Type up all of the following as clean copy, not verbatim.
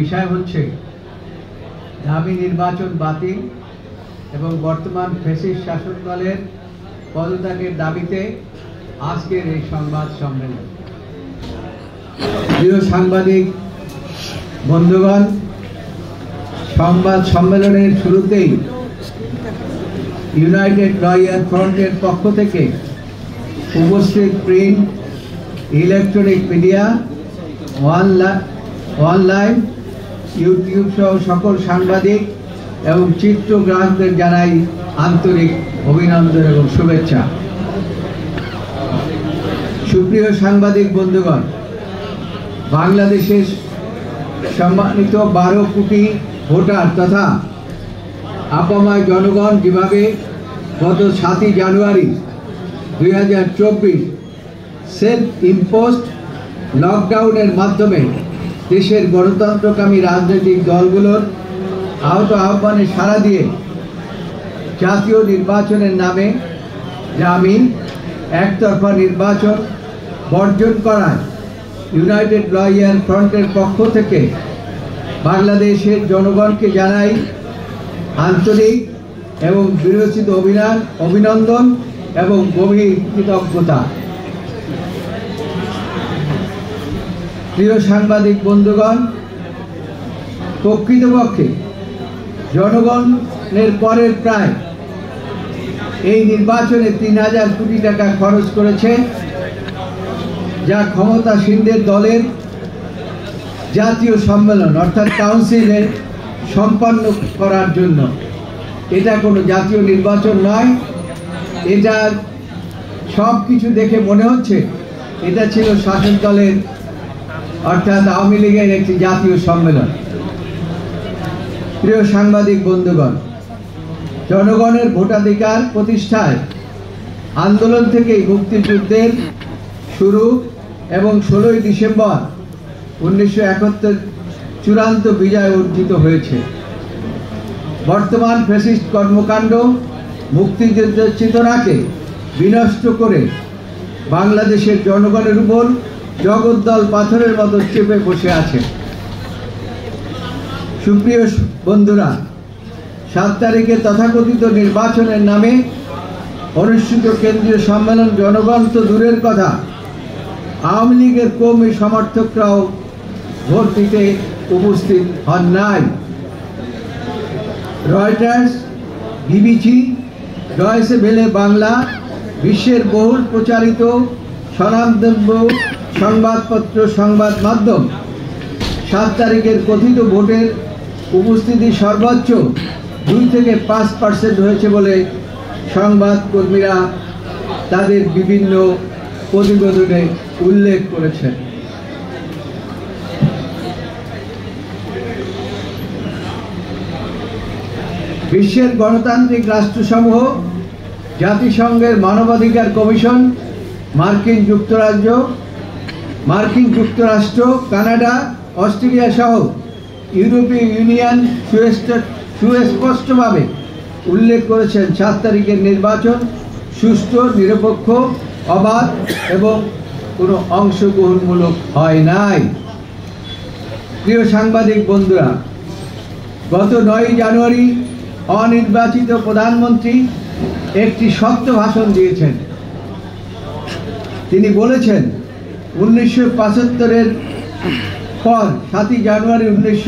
বিষয় হচ্ছে দাবি নির্বাচন বাতিল এবং বর্তমান ফ্যাসিস্ট শাসক দলের পদত্যাগের দাবিতে আজকের এই সংবাদ সম্মেলন। প্রিয় সাংবাদিক বন্ধুগণ, সংবাদ সম্মেলনের শুরুতেই ইউনাইটেড লয়ার ফ্রন্টের পক্ষ থেকে উপস্থিত print, electronic media, online, YouTube সহ সকল সাংবাদিক এবং চিত্রগ্রাহকদের জানাই আন্তরিক অভিনন্দন এবং শুভেচ্ছা। সুপ্রিয় সাংবাদিক বন্ধুগণ, বাংলাদেশের সম্মানিত 12 কোটি ভোটার তথা আপাময় জনগণ যেভাবে গত 7 জানুয়ারি 2024 সেলফ ইম্পোজড লকডাউনের মাধ্যমে দেশের গণতন্ত্রকামী রাজনৈতিক দলগুলোর আহ্বানে সাড়া দিয়ে জাতীয় নির্বাচনের নামে জামিন একতরফা নির্বাচন বর্জন করায় ইউনাইটেড লয়ার ফ্রন্টের পক্ষ থেকে বাংলাদেশের জনগণকে জানাই আন্তরিক এবং বিরচিত অভিনন্দন এবং গভীর কৃতজ্ঞতা। প্রিয় সাংবাদিক বন্ধুগণ, প্রকৃতপক্ষে জনগণের করের প্রায় এই নির্বাচনে 3000 কোটি টাকা খরচ করেছে, যা ক্ষমতাসীনদের দলের জাতীয় সম্মেলন অর্থাৎ কাউন্সিলের সম্পন্ন করার জন্য। এটা কোনো জাতীয় নির্বাচন নয়। এটা সব কিছু দেখে মনে হচ্ছে এটা ছিল শাসক দলের অর্থাৎ আওয়ামী লীগের একটি জাতীয় সম্মেলন। প্রিয় সাংবাদিক বন্ধুগণ, জনগণের ভোটাধিকার প্রতিষ্ঠায় আন্দোলন থেকেই মুক্তিযুদ্ধের শুরু এবং 16ই ডিসেম্বর 1971 চূড়ান্ত বিজয় অর্জিত হয়েছে। বর্তমান ফ্যাসিস্ট কর্মকাণ্ড মুক্তিযুদ্ধের চেতনাকে বিনষ্ট করে বাংলাদেশের জনগণের উপর জগদ্দল পাথরের মতো চেপে বসে আছে। সুপ্রিয় বন্ধুরা, 7 তারিখে তথাকথিত নির্বাচনের নামে অনুষ্ঠিত কেন্দ্রীয় সম্মেলন জনগণ তো দূরের কথা, আওয়ামী লীগের কর্মী সমর্থকরাও ভোট দিতে উপস্থিত হন নাই। Reuters, BBC, Deutsche Welle Bangla, বিশ্বের বহুল প্রচারিত স্বনামধন্য সংবাদপত্র সংবাদ মাধ্যম 7 তারিখের কথিত ভোটের উপস্থিতি সর্বোচ্চ 2 থেকে 5% হয়েছে বলে সংবাদকর্মীরা তাদের বিভিন্ন প্রতিবেদনে উল্লেখ করেছেন। বিশ্বের গণতান্ত্রিক রাষ্ট্রসমূহ, জাতিসংঘের মানবাধিকার কমিশন, মার্কিন যুক্তরাষ্ট্র, কানাডা, অস্ট্রেলিয়া সহ ইউরোপীয় ইউনিয়ন সুস্পষ্টভাবে উল্লেখ করেছেন 7 তারিখের নির্বাচন সুষ্ঠু, নিরপেক্ষ, অবাধ এবং কোনো অংশগ্রহণমূলক হয় নাই। প্রিয় সাংবাদিক বন্ধুরা, গত 9 জানুয়ারি অনির্বাচিত প্রধানমন্ত্রী একটি শক্ত ভাষণ দিয়েছেন। তিনি বলেছেন 1975-এর পর 7 জানুয়ারি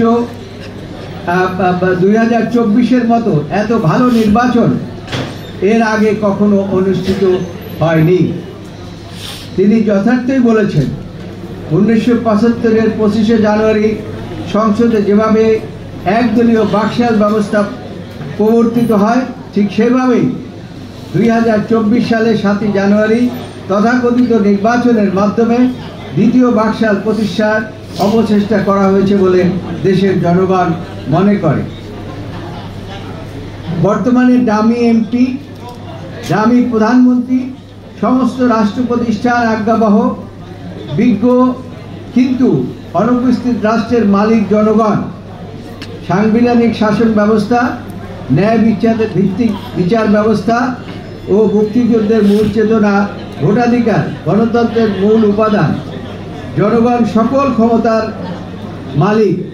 2024-এর মতো এত ভালো নির্বাচন এর আগে কখনো অনুষ্ঠিত হয়নি। তিনি যথার্থই বলেছেন 1975-এর 25শে জানুয়ারি সংসদে যেভাবে একদলীয় বাকশাল ব্যবস্থা প্রবর্তিত হয়, ঠিক সেভাবেই 2024 সালে 7 জানুয়ারি তথাকথিত নির্বাচনের মাধ্যমে দ্বিতীয় বাকশাল প্রতিষ্ঠার অপচেষ্টা করা হয়েছে বলে দেশের জনগণ মনে করে। বর্তমানে ডামি এমপি, ডামি প্রধানমন্ত্রী, সমস্ত রাষ্ট্র প্রতিষ্ঠার আজ্ঞাবহ, বিজ্ঞ কিন্তু অনুপস্থিত রাষ্ট্রের মালিক জনগণ। সাংবিধানিক শাসন ব্যবস্থা, ন্যায় ভিত্তিক বিচার ব্যবস্থা ও মুক্তিযুদ্ধের মূল চেতনা, ভোটাধিকার, গণতন্ত্রের মূল উপাদান, জনগণ সকল ক্ষমতার মালিক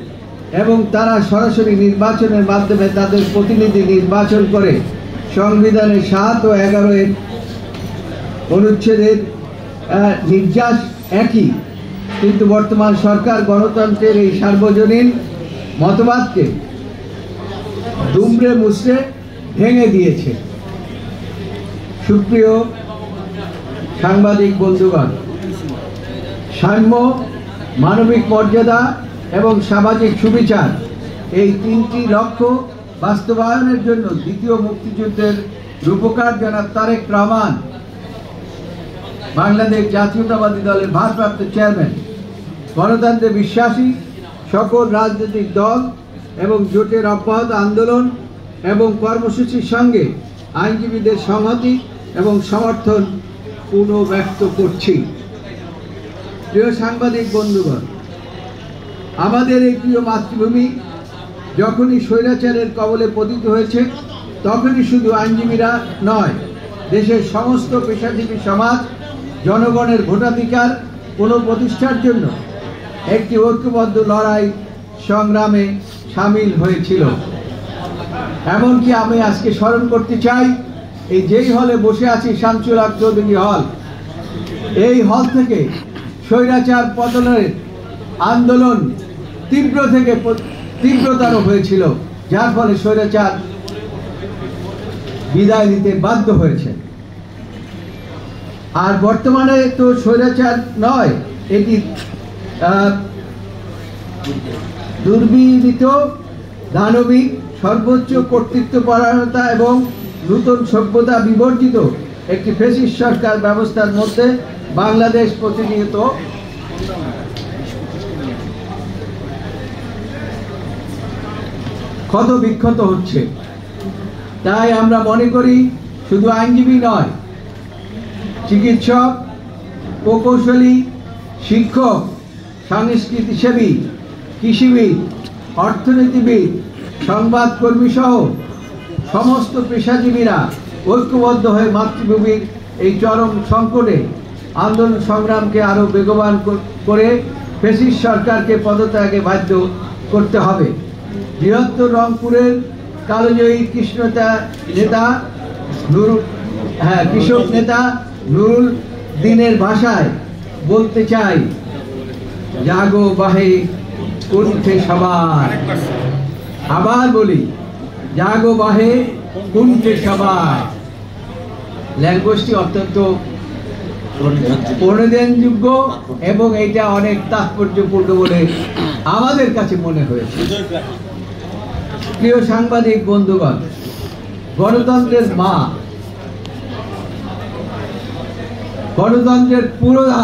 এবং তারা সরাসরি নির্বাচনের মাধ্যমে তাদের প্রতিনিধি নির্বাচন করে সংবিধানের 7 ও 11 অনুচ্ছেদের নির্যাস একই, কিন্তু বর্তমান সরকার গণতন্ত্রের এই সার্বজনীন মতবাদকে দুমড়ে মুচড়ে ভেঙে দিয়েছে। সুপ্রিয় সাংবাদিক বন্ধুগণ, সাম্য, মানবিক মর্যাদা এবং সামাজিক সুবিচার এই 3টি লক্ষ্য বাস্তবায়নের জন্য দ্বিতীয় মুক্তিযুদ্ধের রূপকার জনাব তারেক রহমান, বাংলাদেশ জাতীয়তাবাদী দলের ভারপ্রাপ্ত চেয়ারম্যান, গণতন্ত্রে বিশ্বাসী সকল রাজনৈতিক দল এবং জোটের অব্যাহত আন্দোলন এবং কর্মসূচির সঙ্গে আইনজীবীদের সংহতি এবং সমর্থন পুনর্ব্যক্ত করছি। প্রিয় সাংবাদিক বন্ধুগণ, আমাদের এই প্রিয় মাতৃভূমি যখনই স্বৈরাচারের কবলে পতিত হয়েছে, তখনই শুধু আইনজীবীরা নয়, দেশের সমস্ত পেশাজীবী সমাজ জনগণের ভোটাধিকার পুনঃপ্রতিষ্ঠার জন্য একটি ঐক্যবদ্ধ লড়াই সংগ্রামে সামিল হয়েছিল। এমনকি আমি আজকে স্মরণ করতে চাই, এই যেই হলে বসে আছি, শামসুল হক চৌধুরী হল, এই হল থেকে স্বৈরাচার পতনের আন্দোলন তীব্র থেকে তীব্রতর হয়েছিল, যার ফলে স্বৈরাচার বিদায় নিতে বাধ্য হয়েছে। আর বর্তমানে তো স্বৈরাচার নয়, এটি দুর্বিনীত দানবিক সর্বোচ্চ কর্তৃত্বপরায়ণতা এবং নূতন সভ্যতা বিবর্জিত একটি ফ্যাসিস্ট সরকার ব্যবস্থার মধ্যে বাংলাদেশ প্রতিনিয়ত ক্ষত বিক্ষত হচ্ছে। তাই আমরা মনে করি শুধু আইনজীবী নয়, চিকিৎসক, প্রকৌশলী, শিক্ষক, সংস্কৃতিসেবী, কৃষিবিদ, অর্থনীতিবিদ, সংবাদকর্মী সহ সমস্ত পেশাজীবীরা ঐক্যবদ্ধ হয়ে মাতৃভূমির এই চরম সংকটে আন্দোলন সংগ্রামকে আরও বেগবান করে ফ্যাসিস্ট সরকারকে পদত্যাগে বাধ্য করতে হবে। বৃহত্তর রংপুরের কালোজয়ী কৃষক নেতা নুরুল দিনের ভাষায় বলতে চাই, জাগো বাহে কুণ্ঠে সবার। আবার বলি, জাগো বাহে কুণ্ঠে সবার। ল্যাঙ্গুয়েজটি অত্যন্ত প্রণোদনযোগ্য এবং এটা অনেক তাৎপর্যপূর্ণ বলে আমাদের কাছে মনে হয়েছে। প্রিয় সাংবাদিক বন্ধুগণ, গণতন্ত্রের মা, গণতন্ত্রের পুরোধা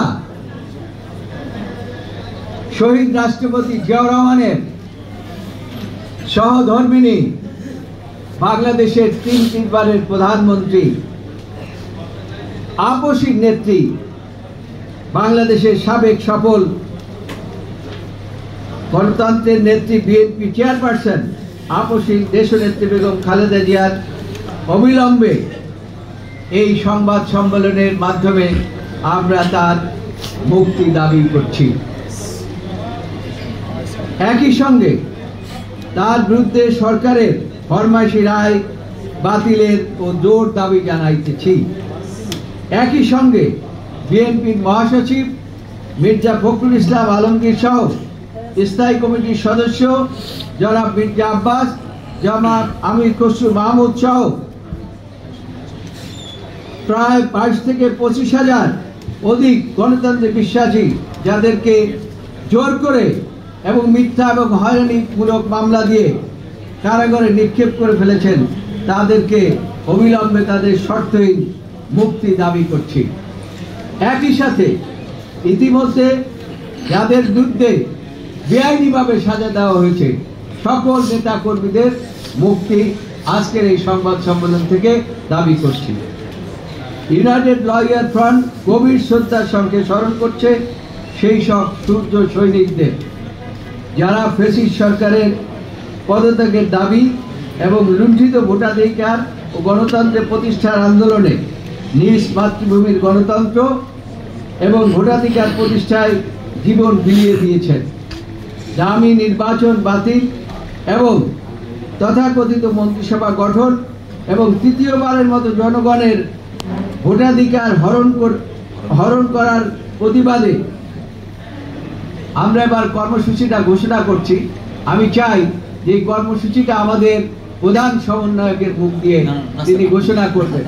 শহীদ রাষ্ট্রপতি জিয়াউর রহমানের সহধর্মিণী, বাংলাদেশের 3 প্রধানমন্ত্রী, আপসী নেত্রী, বাংলাদেশের সাবেক সফল গণতন্ত্রের নেত্রী, বিএনপি চেয়ারপারসন, আপসী দেশনেত্রী বেগম খালেদা জিয়ার অবিলম্বে এই সংবাদ সম্মেলনের মাধ্যমে আমরা তার মুক্তি দাবি করছি। একই সঙ্গে তার বিরুদ্ধে সরকারের ফরমাইশি রায় বাতিলের ও জোর দাবি জানাইতেছি। একই সঙ্গে বিএনপির মহাসচিব মির্জা ফখরুল ইসলাম আলমগীর সহ স্থায়ী কমিটির সদস্য জনাব মির্জা আব্বাস, জনাব আমির খসরু মাহমুদ সহ প্রায় 22 থেকে 25,000 অধিক গণতন্ত্রে বিশ্বাসী, যাদেরকে জোর করে এবং মিথ্যা এবং হয়রানিমূলক মামলা দিয়ে কারাগারে নিক্ষেপ করে ফেলেছেন, তাদেরকে অবিলম্বে তাদের শর্তহীন মুক্তি দাবি করছি। একই সাথে ইতিমধ্যে যাদের বিরুদ্ধে বেআইনিভাবে সাজা দেওয়া হয়েছে, সকল নেতা কর্মীদের মুক্তি আজকের এই সংবাদ সম্মেলন থেকে দাবি করছি। ইউনাইটেড লয়ার ফ্রন্ট গভীর শ্রদ্ধার সঙ্গে স্মরণ করছে সেই সব সূর্য সৈনিকদের, যারা ফ্যাসিস্ট সরকারের পদত্যাগের দাবি এবং লুণ্ঠিত ভোটাধিকার ও গণতন্ত্রের প্রতিষ্ঠার আন্দোলনে নিজ মাতৃভূমির গণতন্ত্র এবং ভোটাধিকার প্রতিষ্ঠায় জীবন বিলিয়ে দিয়েছেন। দামি নির্বাচন বাতিল এবং তথাকথিত মন্ত্রিসভা গঠন এবং তৃতীয়বারের মতো জনগণের ভোটাধিকার হরণ করার প্রতিবাদে আমরা এবার কর্মসূচিটা ঘোষণা করছি। আমি চাই যে এই কর্মসূচিটা আমাদের প্রধান সমন্বয়কের মুখ দিয়ে তিনি ঘোষণা করবেন।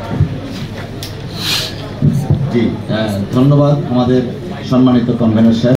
জি, ধন্যবাদ আমাদের সম্মানিত কনভেনর সাহেব।